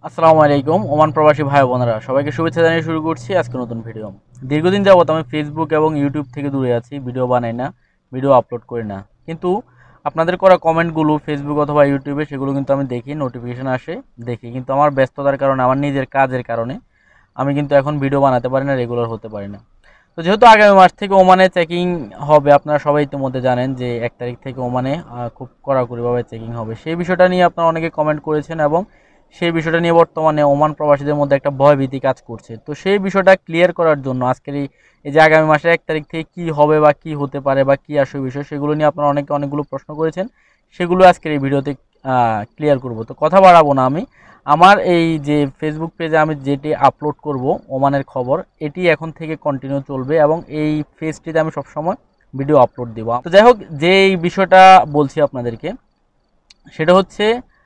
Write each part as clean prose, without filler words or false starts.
আসসালামু আলাইকুম ওমান প্রবাসী ভাই বোনেরা সবাইকে শুভেচ্ছা জানিয়ে শুরু করছি আজকে নতুন ভিডিও। দীর্ঘদিন যাবত আমি ফেসবুক এবং ইউটিউব থেকে দূরে আছি, ভিডিও বানাই না, ভিডিও আপলোড করি না। কিন্তু আপনাদের করা কমেন্টগুলো ফেসবুক অথবা ইউটিউবে সেগুলো কিন্তু আমি দেখি, নোটিফিকেশন আসে দেখি, কিন্তু আমার ব্যস্ততার কারণে, আমার নিজের কাজের কারণে আমি কিন্তু এখন ভিডিও বানাতে পারি না, রেগুলার হতে পারি না। তো যেহেতু আগামী মাস থেকে ওমানে চেকিং হবে, আপনারা সবাই ইতিমধ্যে জানেন যে 1 তারিখ থেকে ওমানে খুব কড়াকড়িভাবে চেকিং হবে। সেই বিষয়টা নিয়ে আপনারা অনেকে কমেন্ট করেছেন এবং সেই বিষয়টা নিয়ে বর্তমানে ওমান প্রবাসীদের মধ্যে একটা ভয়ভীতি কাজ করছে। তো সেই বিষয়টা ক্লিয়ার করার জন্য আজকের এই যে আগামী মাসের 1 তারিখ থেকে কী হবে বা কী হতে পারে বা কী আসবে বিষয়, সেগুলো নিয়ে আপনারা অনেকগুলো প্রশ্ন করেছেন, সেগুলো আজকের এই ভিডিওতে ক্লিয়ার করব। তো কথা বাড়াবো না, আমি আমার এই যে ফেসবুক পেজে আমি যেটি আপলোড করব ওমানের খবর, এটি এখন থেকে কন্টিনিউ চলবে এবং এই পেজটিতে আমি সবসময় ভিডিও আপলোড দিব। তো যাই হোক, যে এই বিষয়টা বলছি আপনাদেরকে, সেটা হচ্ছে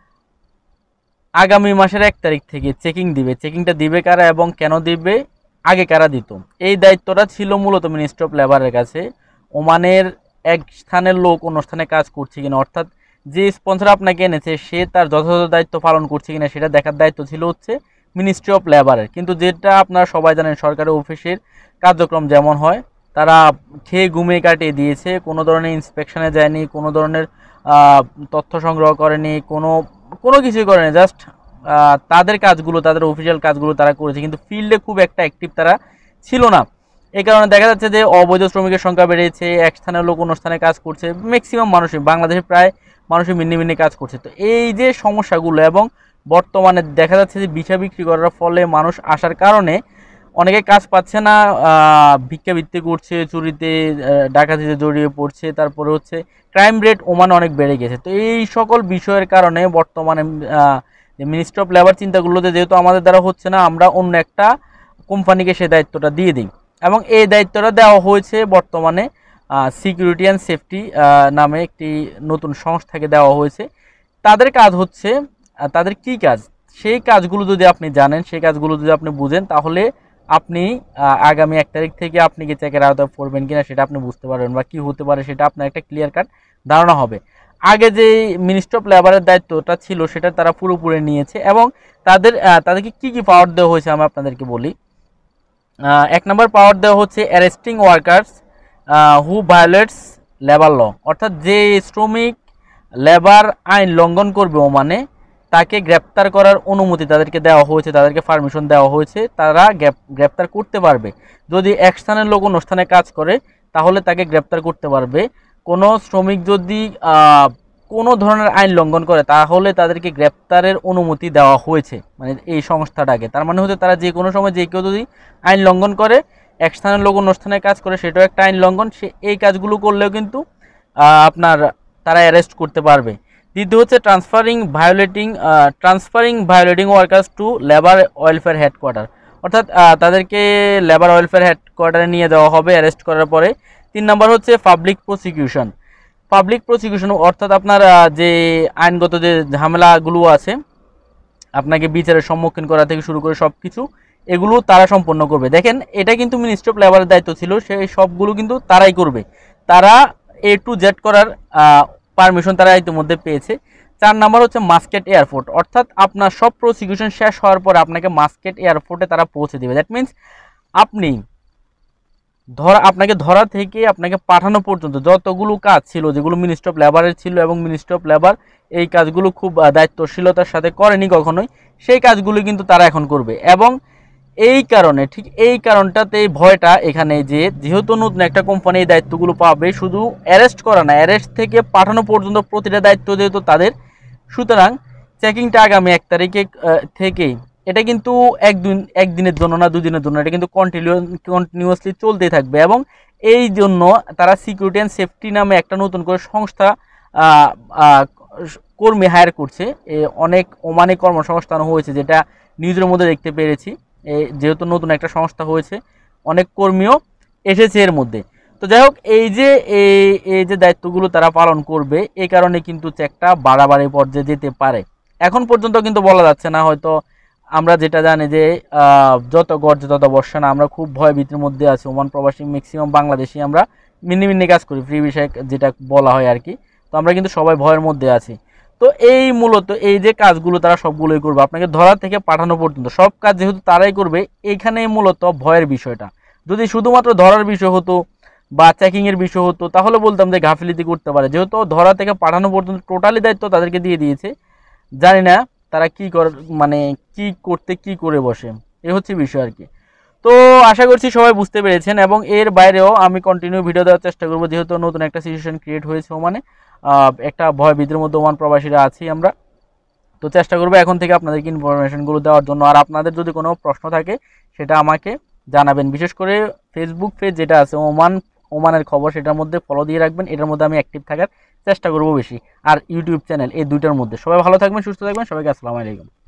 আগামী মাসের 1 তারিখ থেকে চেকিং দিবে। চেকিংটা দিবে কারা এবং কেন দিবে, আগে কারা দিত, এই দায়িত্বটা ছিল মূলত মিনিস্ট্রি অফ লেবারের কাছে। ওমানের এক স্থানের লোক অন্য স্থানে কাজ করছে কিনা, অর্থাৎ যে স্পন্সর আপনাকে এনেছে সে তার যথাযথ দায়িত্ব পালন করছে কিনা সেটা দেখার দায়িত্ব ছিল হচ্ছে মিনিস্ট্রি অফ লেবারের। কিন্তু যেটা আপনারা সবাই জানেন, সরকারি অফিসের কার্যক্রম যেমন হয়, তারা খেয়ে ঘুমিয়ে কাটিয়ে দিয়েছে, কোনো ধরনের ইন্সপেকশনে যায়নি, কোনো ধরনের তথ্য সংগ্রহ করেনি, কোনো কিছুই করেনি, জাস্ট তাদের কাজগুলো, তাদের অফিসিয়াল কাজগুলো তারা করেছে, কিন্তু ফিল্ডে খুব একটা অ্যাক্টিভ তারা ছিল না। এই কারণে দেখা যাচ্ছে যে অবৈধ শ্রমিকের সংখ্যা বেড়েছে, এক স্থানের লোক অন্য স্থানে কাজ করছে, ম্যাক্সিমাম মানুষই, বাংলাদেশে প্রায় মানুষই মিন্নি কাজ করছে। তো এই যে সমস্যাগুলো, এবং বর্তমানে দেখা যাচ্ছে যে ভিসা বিক্রি করার ফলে মানুষ আসার কারণে অনেকে কাজ পাচ্ছে না, ভিক্ষাবৃত্তি করছে, চুরিতে ডাকাতিতে জড়িয়ে পড়ছে, তারপরে হচ্ছে ক্রাইম রেট ওমানে অনেক বেড়ে গেছে। তো এই সকল বিষয়ের কারণে বর্তমানে মিনিস্ট্রি অফ লেবার চিন্তাগুলোতে যেহেতু আমাদের দ্বারা হচ্ছে না, আমরা অন্য একটা কোম্পানিকে সেই দায়িত্বটা দিয়ে দিই, এবং এই দায়িত্বটা দেওয়া হয়েছে বর্তমানে সিকিউরিটি অ্যান্ড সেফটি নামে একটি নতুন সংস্থাকে দেওয়া হয়েছে। তাদের কাজ হচ্ছে, তাদের কি কাজ, সেই কাজগুলো যদি আপনি জানেন, সেই কাজগুলো যদি আপনি বুঝেন, তাহলে আপনি আগামী 1 তারিখ থেকে আপনি কি চেকের আওতায় পড়বেন কিনা সেটা আপনি বুঝতে পারবেন, বা কি হতে পারে সেটা আপনার একটা ক্লিয়ার কাট ধারণা হবে। আগে যে মিনিস্ট্রি অফ লেবারের দায়িত্বটা ছিল সেটা তারা পুরোপুরি নিয়েছে, এবং তাদেরকে কি পাওয়ার দেওয়া হয়েছে আমি আপনাদেরকে বলি। 1 নম্বর পাওয়ার দেওয়া হচ্ছে arresting workers who violates labour law, অর্থাৎ যে শ্রমিক লেবার আইন লঙ্ঘন করবে ওমানে, তাকে গ্রেপ্তার করার অনুমতি তাদেরকে দেওয়া হয়েছে, তাদেরকে পারমিশন দেওয়া হয়েছে, তারা গ্রেপ্তার করতে পারবে। যদি এক স্থানের লোক অন্য স্থানে কাজ করে তাহলে তাকে গ্রেপ্তার করতে পারবে। কোনো শ্রমিক যদি কোনো ধরনের আইন লঙ্ঘন করে তাহলে তাদেরকে গ্রেপ্তারের অনুমতি দেওয়া হয়েছে, মানে এই সংস্থাটাকে। তার মানে হচ্ছে তারা যে কোনো সময় যে কেউ যদি আইন লঙ্ঘন করে, এক স্থানের লোক অন্য স্থানে কাজ করে, সেটাও একটা আইন লঙ্ঘন, সে এই কাজগুলো করলেও কিন্তু আপনার তারা অ্যারেস্ট করতে পারবে। দ্বিতীয় হচ্ছে transferring violating workers to labour welfare headquarter, অর্থাৎ তাদেরকে লেবার ওয়েলফেয়ার হেডকোয়ার্টারে নিয়ে দেওয়া হবে অ্যারেস্ট করার পরে। 3 নম্বর হচ্ছে পাবলিক প্রসিকিউশন, অর্থাৎ আপনার যে আইনগত যে ঝামেলাগুলো আছে, আপনাকে বিচারের সম্মুখীন করা থেকে শুরু করে সব কিছু, এগুলো তারা সম্পন্ন করবে। দেখেন, এটা কিন্তু মিনিস্ট্রি অফ লেবারের দায়িত্ব ছিল, সেই সবগুলো কিন্তু তারাই করবে। তারা A to Z করার পারমিশন তারা ইতিমধ্যে পেয়েছে। 4 নম্বর হচ্ছে মাস্কেট এয়ারপোর্ট, অর্থাৎ আপনার সব প্রসিকিউশন শেষ হওয়ার পরে আপনাকে মাস্কেট এয়ারপোর্টে তারা পৌঁছে দেবে। দ্যাট মিনস আপনাকে ধরা থেকে আপনাকে পাঠানো পর্যন্ত যতগুলো কাজ ছিল, যেগুলো মিনিস্ট্রি অফ লেবারের ছিল, এবং মিনিস্ট্রি অফ লেবার এই কাজগুলো খুব দায়িত্বশীলতার সাথে করেনি কখনোই, সেই কাজগুলো কিন্তু তারা এখন করবে। এবং এই কারণে, ঠিক এই কারণটাতে এই ভয়টা এখানে, যে যেহেতু নতুন একটা কোম্পানি এই দায়িত্বগুলো পাবে, শুধু অ্যারেস্ট করা না, অ্যারেস্ট থেকে পাঠানো পর্যন্ত প্রতিটা দায়িত্ব যেহেতু তাদের, সুতরাং চেকিংটা আগামী 1 তারিখে থেকেই, এটা কিন্তু একদিনের জন্য না, 2 দিনের জন্য, এটা কিন্তু কন্টিনিউয়াসলি চলতেই থাকবে। এবং এই জন্য তারা সিকিউরিটি অ্যান্ড সেফটি নামে একটা নতুন করে সংস্থা কর্মী হায়ার করছে। অনেক ওমানে কর্মসংস্থান হয়েছে, যেটা নিউজের মধ্যে দেখতে পেরেছি। যেহেতু নতুন একটা সংস্থা হয়েছে, অনেক কর্মীও এসেছে এর মধ্যে। তো যাই হোক, এই যে দায়িত্বগুলো তারা পালন করবে, এই কারণে কিন্তু চেকটা বাড়াবাড়ি পর্যায়ে যেতে পারে। এখন পর্যন্ত কিন্তু বলা যাচ্ছে না, হয়তো আমরা যেটা জানি যে যত গর্জে তত বর্ষা না, আমরা খুব ভয়ভীতির মধ্যে আছি। ওমান প্রবাসী ম্যাক্সিমাম বাংলাদেশি আমরা মিন্নি কাজ করি, ফ্রি বিষয়ে যেটা বলা হয় আর কি। তো আমরা কিন্তু সবাই ভয়ের মধ্যে আছি। তো এই মূলত এই যে কাজগুলো তারা সবগুলোই করবে, আপনাকে ধরা থেকে পাঠানো পর্যন্ত সব কাজ যেহেতু তারাই করবে, এইখানেই মূলত ভয়ের বিষয়টা। যদি শুধুমাত্র ধরার বিষয় হতো বা চেকিংয়ের বিষয় হতো তাহলে বলতাম যে গাফিলতি করতে পারে, যেহেতু ধরা থেকে পাঠানো পর্যন্ত টোটালি দায়িত্ব তাদেরকে দিয়ে দিয়েছে। জানি না তারা কি মানে কি করতে কি করে বসে, এ হচ্ছে বিষয় আর কি। তো আশা করছি সবাই বুঝতে পেরেছেন, এবং এর বাইরেও আমি কন্টিনিউ ভিডিও দেওয়ার চেষ্টা করবো, যেহেতু নতুন একটা সিচুয়েশন ক্রিয়েট হয়েছে ওমানে, একটা ভয় ভীতির মধ্যে ওমান প্রবাসীরা আছি আমরা। তো চেষ্টা করবো এখন থেকে আপনাদেরকে ইনফরমেশনগুলো দেওয়ার জন্য। আর আপনাদের যদি কোনো প্রশ্ন থাকে সেটা আমাকে জানাবেন, বিশেষ করে ফেসবুক পেজ যেটা আছে ওমানের খবর, সেটার মধ্যে ফলো দিয়ে রাখবেন, এটার মধ্যে আমি অ্যাক্টিভ থাকার চেষ্টা করবো বেশি। আর ইউটিউব চ্যানেল, এই দুইটার মধ্যে। সবাই ভালো থাকবেন, সুস্থ থাকবেন, সবাইকে আসসালামু আলাইকুম।